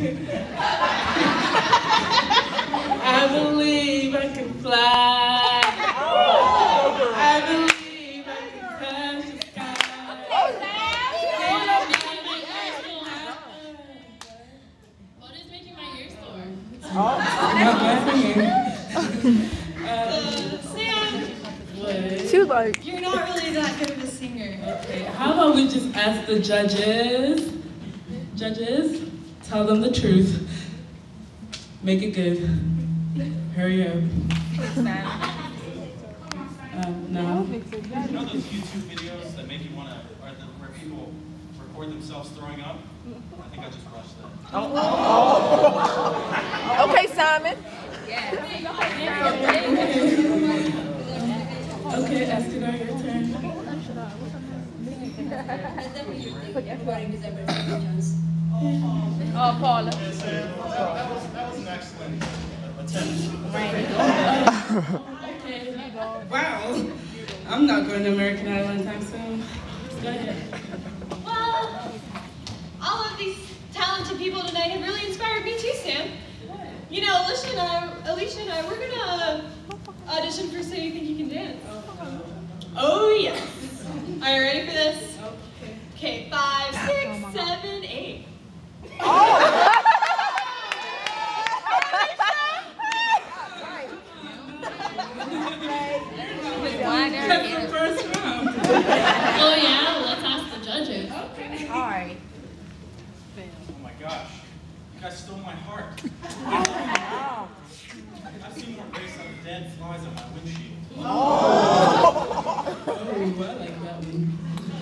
I believe I can fly. I believe I can touch the sky. What is making my ears sore? Not laughing. Sam, she was like, you're not really that good of a singer. Okay, how about we just ask the judges? Judges, tell them the truth. Make it good. Hurry up. No. You know those YouTube videos that make you want to, where people record themselves throwing up? I think I just watched that. okay, Simon. Okay, Escadar, your turn. Oh, Paula. That was an excellent attempt. Okay. Wow. I'm not going to American Idol anytime soon. Go ahead. Well, all of these talented people tonight have really inspired me too, Sam. You know, Alicia and I, we're gonna audition for So You Think You Can Dance. Oh yes. Are you ready for this? Okay, 5, 6, 7, 8. That's the first round. Oh yeah, let's ask the judges. Okay. All right. Oh my gosh. You guys stole my heart. I've seen more race out of dead flies on my windshield. Oh, I like that one.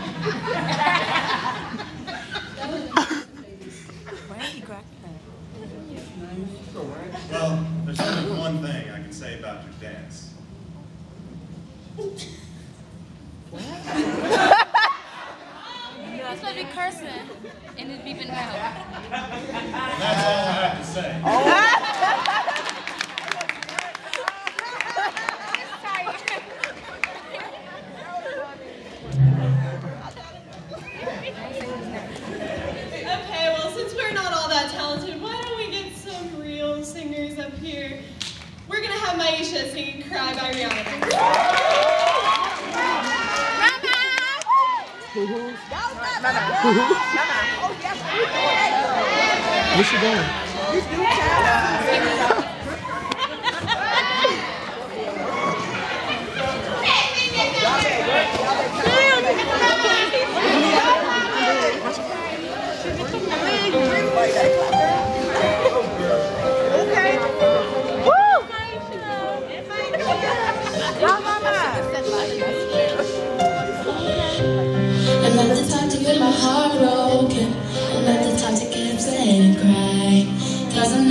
Well, there's only one thing I can say about your dance. It's gonna be cursing and it's beeping out. And that's all I have to say. Okay, well, since we're not all that talented, why don't we get some real singers up here? We're gonna have Maisha singing Cry by Rihanna. Where's she going? Okay. Woo! I'm not the type to get my heart broken. I'm not the type to get upset and cry. 'Cause I'm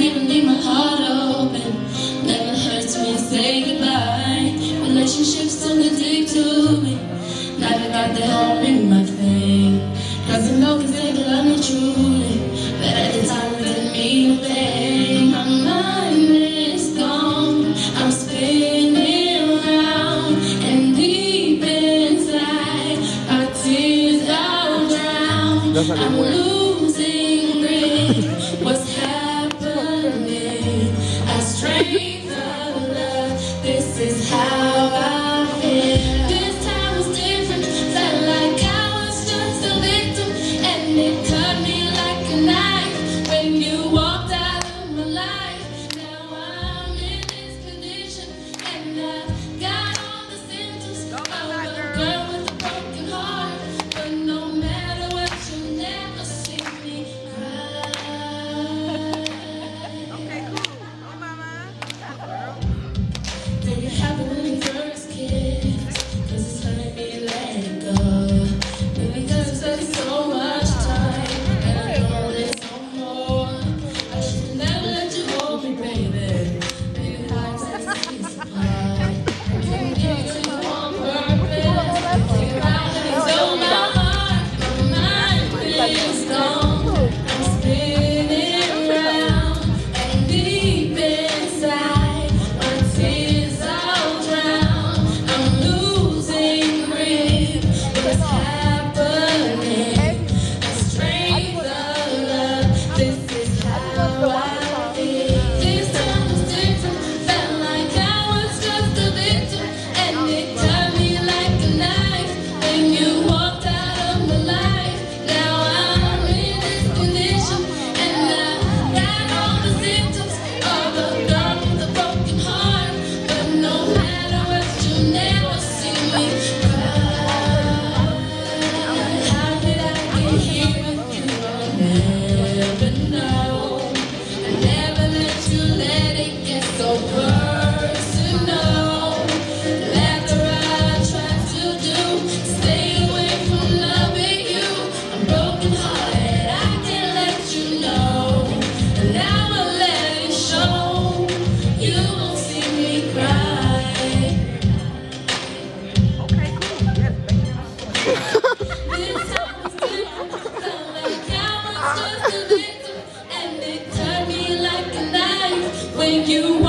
make you